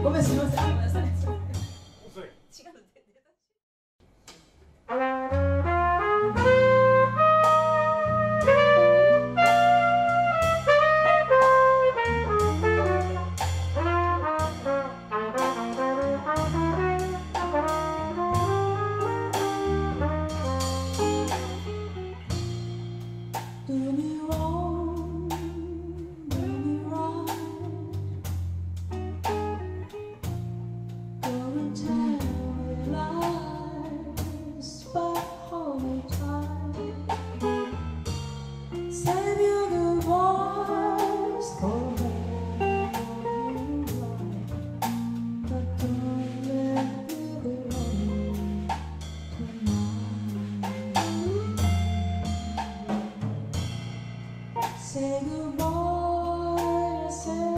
ごめん、すみません。ごめんなさい。 遅い。 違う。Say goodbye, say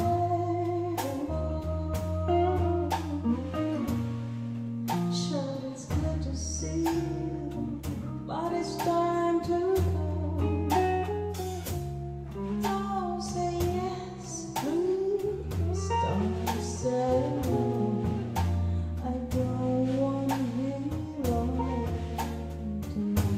goodbye. Sure, it's good to see you, but it's time to go. Don't say yes, please. Don't say no. I don't want you alone tonight.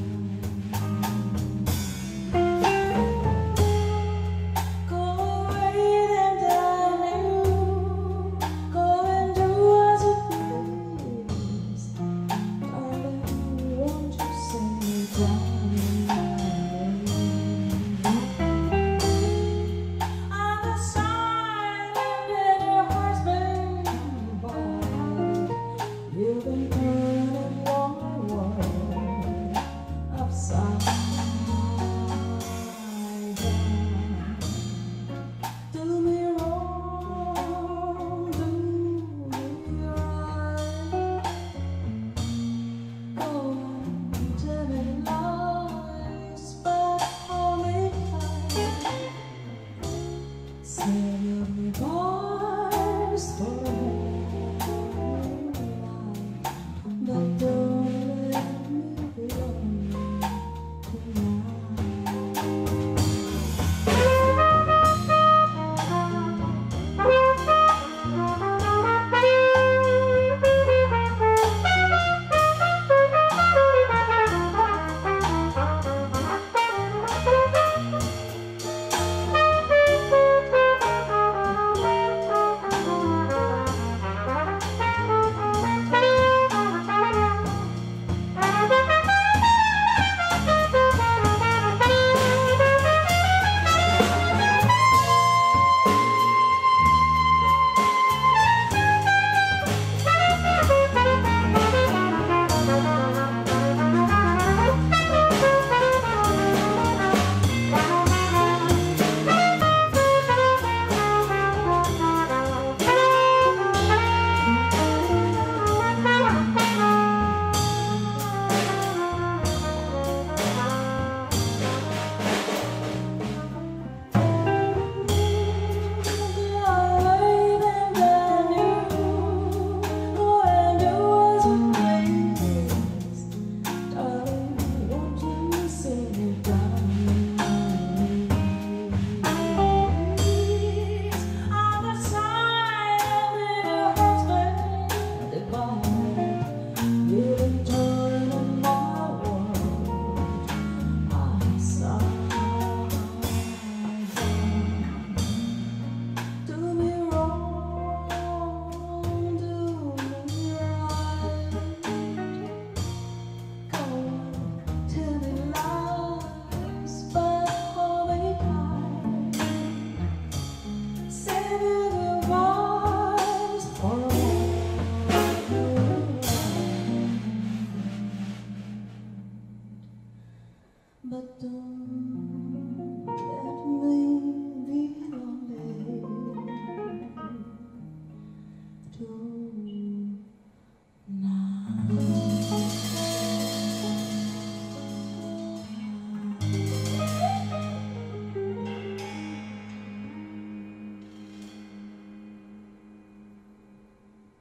But don't let me be lonely tonight.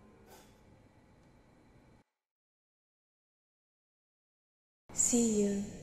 See you.